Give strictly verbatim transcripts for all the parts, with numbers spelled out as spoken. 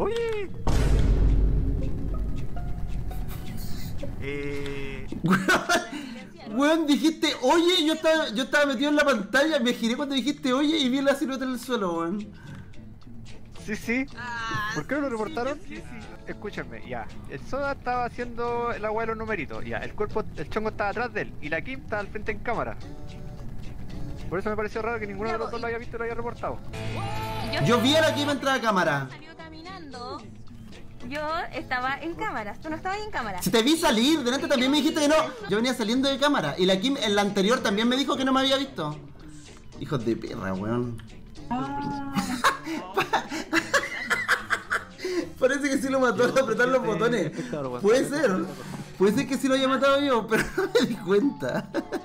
Oye. Eh... Weón, dijiste oye, yo estaba, yo estaba metido en la pantalla, me giré cuando dijiste oye y vi la silueta en el suelo, weón. Sí, sí. Ah, ¿Por qué no lo sí, reportaron? sí, sí. Escúchame, ya. El Soda estaba haciendo el agua de los numeritos, ya. El cuerpo, el chongo estaba atrás de él y la Kim estaba al frente en cámara. Por eso me pareció raro que ninguno Ya, de los pues, dos lo haya visto y lo haya reportado. Y Yo vi a la que iba a entrar a cámara. Salió caminando. Yo estaba en cámaras, tú no estabas en cámara. Si te vi salir, delante también me dijiste que no. Yo venía saliendo de cámara. Y la Kim en la anterior también me dijo que no me había visto. Hijos de perra, weón. Parece que sí lo mató al apretar los botones. Puede ser. Puede ser que sí lo haya matado yo, pero no me di cuenta.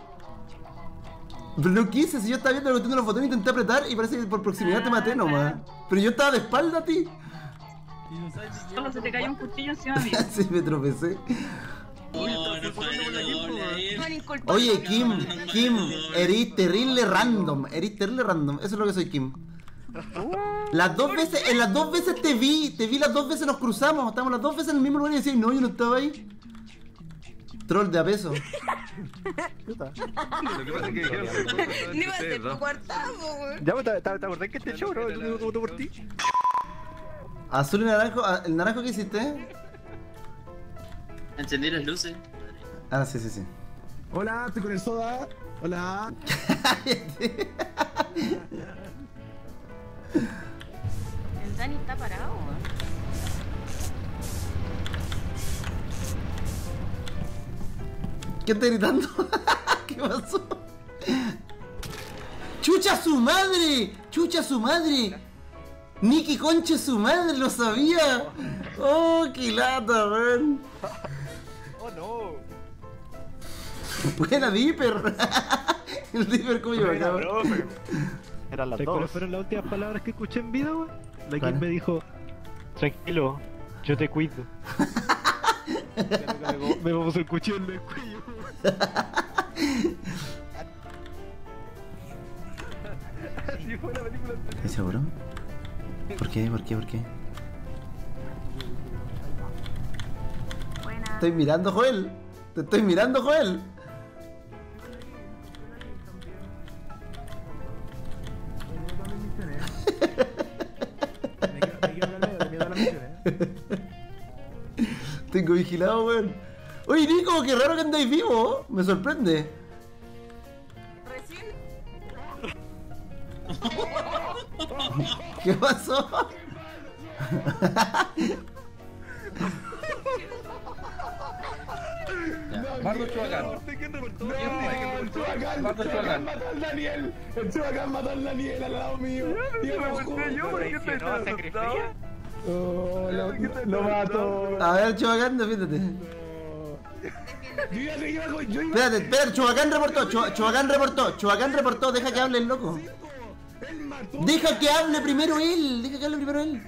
Pero no quise, si yo estaba viendo la cuestión de los botones, intenté apretar y parece que por proximidad te maté nomás. Pero yo estaba de espalda a ti. Solo se te cayó un cuchillo encima mío. Sí, me tropecé. No, no fue doble ahí. Son inculpables. Oye, Kim, Kim, eres terrible random. Eres terrible random. Eso es lo que soy, Kim. Las dos veces, en las dos veces te vi, te vi las dos veces, nos cruzamos. Estábamos las dos veces en el mismo lugar y decías, no, yo no estaba ahí. Troll de a peso. Lo que pasa es que dijeron que No iba a ser tu cuartavo, weón. ya, ¿te, te, te acordás que este show, no? El único que votó por ti. Azul y naranjo, ah, ¿el naranjo que hiciste? Encendí las luces. Ah, sí, sí, sí. Hola, estoy con el Soda. Hola. El Dani está parado, weón. ¿Qué está gritando? ¿Qué pasó? ¡Chucha su madre! ¡Chucha su madre! Nicky concha su madre, lo sabía. Oh, qué lata, weón. Oh no. Buena Dipper. El Dipper como yo acá. Eran las ¿Sabes cuáles dos. fueron las últimas palabras que escuché en vida, weón? La ¿Cuál? Kim me dijo, tranquilo, yo te cuido. Me vamos el cuchillo en el cuello. Así fue la película anterior. ¿Estás seguro? ¿Por qué? ¿Por qué? ¿Por qué? Buena. Estoy mirando, Joel. Te estoy mirando, Joel. Tengo vigilado, weón. Oye, Nico, qué raro que andáis vivo. Me sorprende. Recién. ¿Qué pasó? Bardo Chuacán. ¿Quién reportó? El Chubacán, el Chubacán mató al Daniel. El Chubacán mató al Daniel al lado mío. Y me abajo. apunté yo, ¿por qué te ¿No sacrifica? Oh, lo, lo mato. A ver, Chubacán, defiéndete. Yo iba, yo iba, con- yo iba. Espérate, espérate, Chubacán reportó, Chu- Chubacán reportó, Chubacán reportó, deja que hable el loco. Él mató. Deja que hable primero él, deja que hable primero él.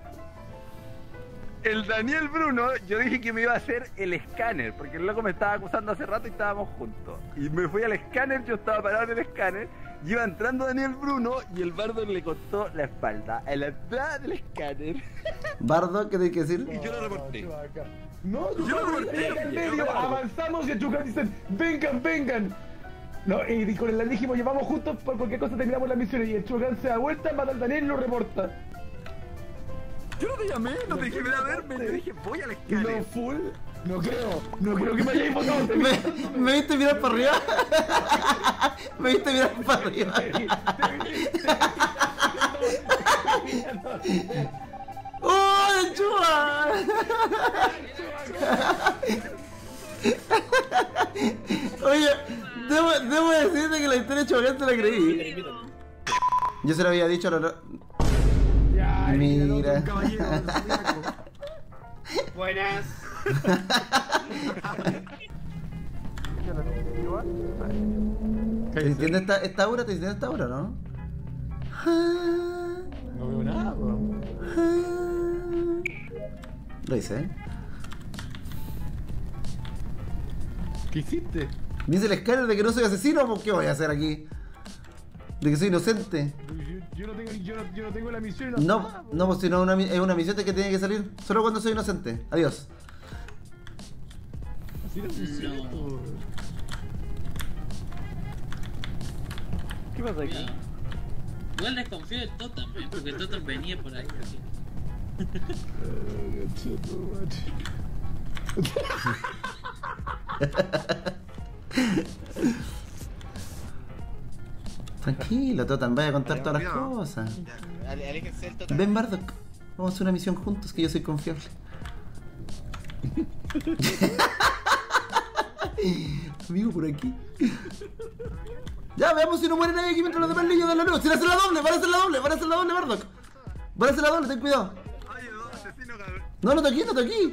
El Daniel Bruno, yo dije que me iba a hacer el escáner, porque el loco me estaba acusando hace rato y estábamos juntos. Y me fui al escáner, yo estaba parado en el escáner, y iba entrando Daniel Bruno y el bardo le cortó la espalda a la entrada del escáner. Bardo, ¿qué tienes que decir? Y yo lo reporté. No, Yo lo reporté, en el yo medio, lo hago. avanzamos y el Chubacán dicen, vengan, vengan. No, y con el dijimos, llevamos juntos por cualquier cosa terminamos la misión y el Chubacán se da vuelta, mata al Daniel y lo reporta. Yo no te llamé, no te dije ven a verme, te dije voy al No, escáner. full. No creo, no creo que me hayáis votado. te vi- ¿Me, me viste mirar para arriba? Me viste mirar para arriba. ¡Oh, el Chuba! Oye, debo, debo decirte que la historia de Chubacán te la creí. Yo se lo había dicho a la... Ya, Mira. Buenas. ¿Te entiendes esta, esta aura? ¿Te entiendes esta aura, no? No veo nada, bro. Lo hice, ¿eh? ¿Qué hiciste? Dice el escáner de que no soy asesino, pues ¿qué voy a hacer aquí? De que soy inocente. Lo hiciste. Yo no tengo, yo no, yo no tengo la misión y no. No, nada, no, pues si no es una, mi- es una misión de que tiene que salir solo cuando soy inocente. Adiós. Así no funciona, No. po. ¿Qué pasa aquí? Ya. Igual desconfío del Totem, ¿eh? Porque el Totem venía por ahí. Así. Eh, cheto, macho. Tranquilo, Totan, vaya a contar todas las cosas. Ale- Aléjense del total. Ven, Bardock. Vamos a hacer una misión juntos, que yo soy confiable. Amigo, por aquí. Ya, veamos si no muere nadie aquí mientras los demás niños dan la luz. Si van a hacer la doble, van a hacer la doble, van a hacer la doble, Bardock. Van a hacer la doble, ten cuidado. Oye, dos asesinos, cabrón. No, no te aquí, no te aquí.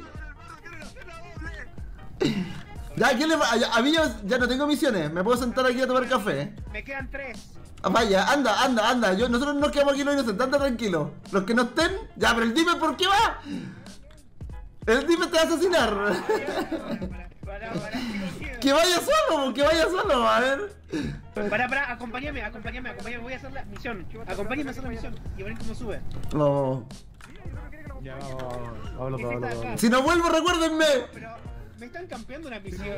Ya, ¿quién le va? A, a mí ya, ya no tengo misiones. Me puedo sentar aquí a tomar café. Me quedan tres. Ah, vaya, anda, anda, anda. Yo, nosotros nos quedamos aquí los inocentes, anda tranquilo. Los que no estén, ya, pero el Dime, ¿por qué va? El Dime te va a asesinar. Para, para, para, Que vaya solo, que vaya solo, a ver. para, para, acompáñame, acompáñame, acompáñame, voy a hacer la misión. Acompáñame a hacer la misión y a ver cómo sube. No. Ya, vamos, vamos, vamos, Ese vamos, está vamos. Si no vuelvo, recuérdenme. Pero me están campeando una misión.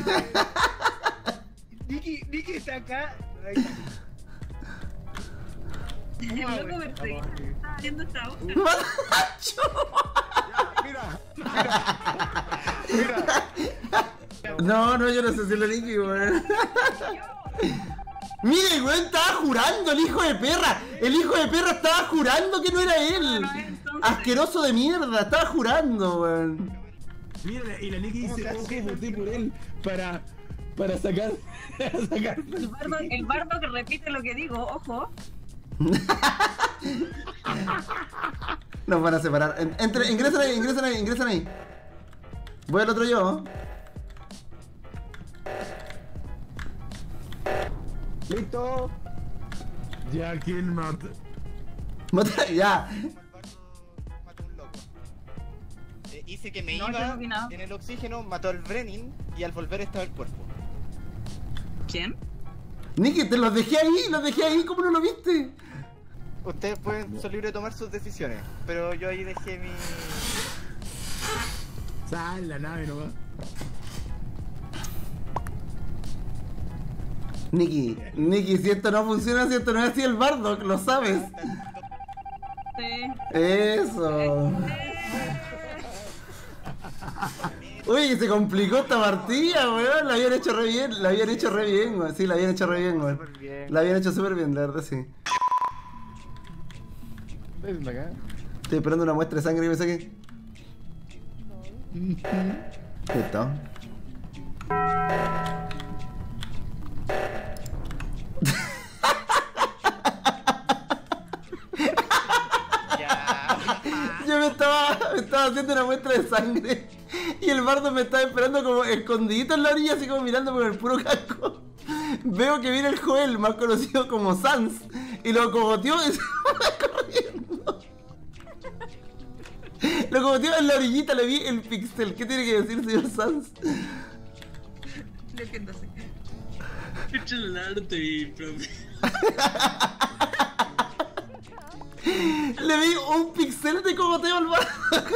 Nicky, Nicky está acá. Ahí está. El loco perseguido estaba viendo esta hoja. ¡Macho! No, no, yo no sé si lo dije, weón. Mire, weón, estaba jurando el hijo de perra. El hijo de perra estaba jurando que no era él. No, no es entonces. Asqueroso de mierda, estaba jurando, weón. Mira, y la Nicky ¿Cómo dice, se ojo, hace? voté por él para, para sacar, para sacar. El bardo, el bardo que repite lo que digo, ojo. Nos van a separar. En- Entre, ingresen ahí, ingresen ahí, ingresen ahí. Voy al otro yo. Listo. Ya, ¿quién mata? Mata- Ya. Mató a un loco. Eh, hice que me No, yo iba no vi nada. en el oxígeno, mató al Brenin y al volver estaba el cuerpo. ¿Quién? Niki, te los dejé ahí, los dejé ahí, ¿cómo no lo viste? Ustedes pueden, son libres de tomar sus decisiones, pero yo ahí dejé mi... Sal la nave nomás. Niki, Niki, si esto no funciona, si esto no es así el Bardock, lo sabes. Sí. Eso. Uy, se complicó esta partida, weón. La habían hecho re bien, la habían hecho re bien, weón. Sí, la habían hecho re bien, weón. La habían hecho súper bien, la verdad, sí. Ven acá. Estoy esperando una muestra de sangre que me saqué. Listo. Ya. Yo me estaba, me estaba haciendo una muestra de sangre y el bardo me estaba esperando como escondidito en la orilla, así como mirando con el puro casco. Veo que viene el Joel, más conocido como Sans, y lo cogoteó y se va corriendo. Lo cogoteó en la orillita, le vi el pixel. ¿Qué tiene que decir, señor Sans? Defiéndase. Escucha el arte, profe. Le vi un pixel de cogoteo al bardo.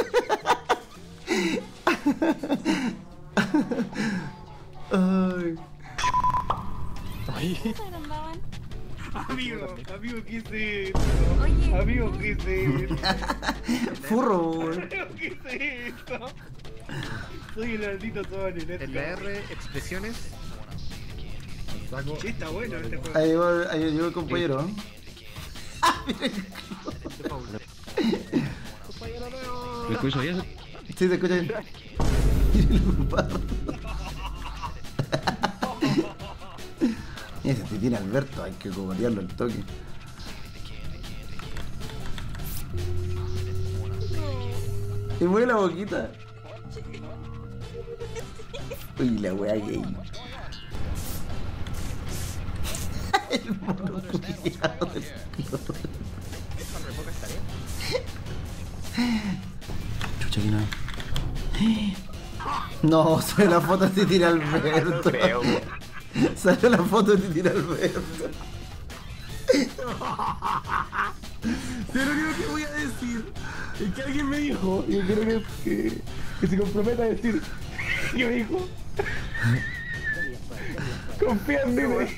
Ay. Amigo, amigo, ¿qué es esto? Oye, Amigo, ¿qué es esto? Furro, weón. Amigo, ¿qué es esto? Soy el maldito Sony, let's En go. la R, expresiones. Sí, está bueno este juego. Ahí llegó, ahí llegó el compañero. ¿Me escucho bien? Sí, te escucha bien. Ese te tiene Alberto, hay que cogotearlo el toque. Y mueve la boquita. Uy, la wea gay. El mono culiao del tío. Chucha, aquí no hay. No, sale la foto de Titi Alberto. Sale la foto de Titi Alberto. Yo lo único que voy a decir es que alguien me dijo, y yo quiero que, que, que se comprometa a decir, que me dijo, confía en mí, güey.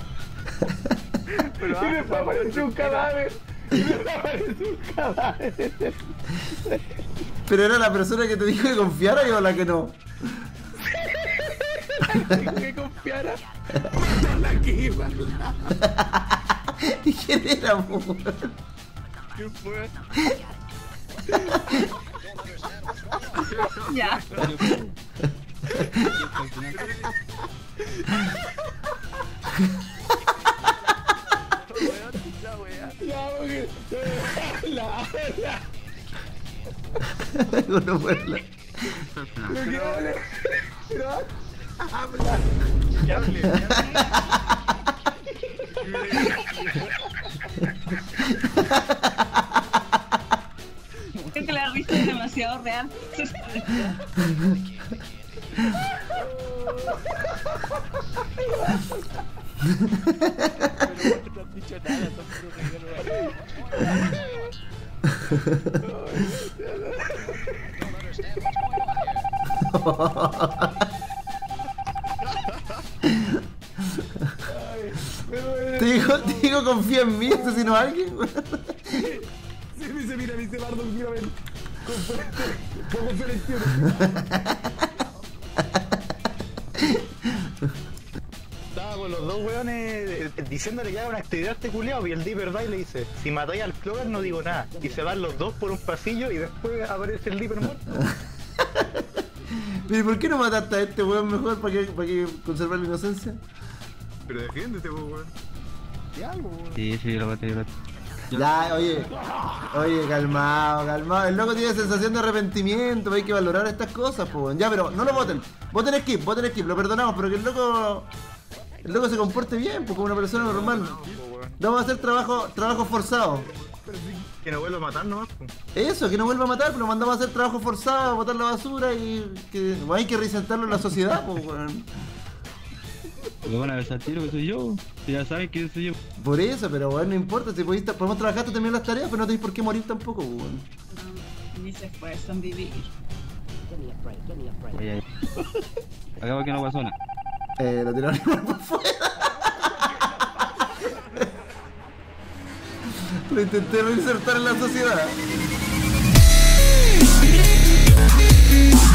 Pero, Y ah, después apareció un cadáver. Y después apareció un cadáver. Pero era la persona que te dijo que confiara o la que no. Dijo que confiara. Mátala aquí, mátala. ¿Y quién era, po? ¿qué fue? Ya. La wea. Ya, porque... Habla, habla. No puedo hablar. Lo que hable. Pero habla. Que hable, que hable. Creo que la risa es demasiado real. No has dicho nada, son puros regalos. Te digo, te digo, confía en mí, asesino a alguien, weón. Sí, me dice, mira, me dice Bardo, quiero ver. Con conferencia. Estábamos los dos weones eh, diciéndole que haga una actividad a este culiao y el Dipper va y le dice, si matáis al Clover no digo nada. Y se van los dos por un pasillo y después aparece el Dipper muerto. Pero ¿por qué no mataste a este weón mejor para que, para que conservar la inocencia? Pero defiéndete, weón. Sí, sí, yo lo maté, yo lo maté. Ya, oye, oye, calmado, calmado. El loco tiene sensación de arrepentimiento, hay que valorar estas cosas, pues. Ya, pero no lo voten. Voten skip, voten skip, lo perdonamos, pero que el loco. El loco se comporte bien, pues como una persona normal. No vamos a hacer trabajo, trabajo forzado. Que no vuelva a matar nomás. Eso, que no vuelva a matar, pero lo mandamos a hacer trabajo forzado, a botar la basura y que bueno, hay que reinsertarlo en la sociedad, pues, weón. Lo van a besar tiro que soy yo. Si ya saben que soy yo. Por eso, pero bueno, no importa, si podéis, podemos trabajar hasta terminar las tareas, pero no tenéis por qué morir tampoco, pues, weón. Ni se esfuerzan vivir. Ay, ay. Acabo que no pasó nada. Eh, lo tiraron igual por fuera. Lo intenté reinsertar en la sociedad.